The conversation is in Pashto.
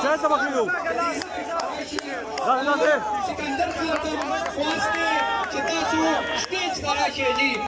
راځه بخیو راځه سکندر خان ته خواست دی چې تاسو سټیج ته راشئ جی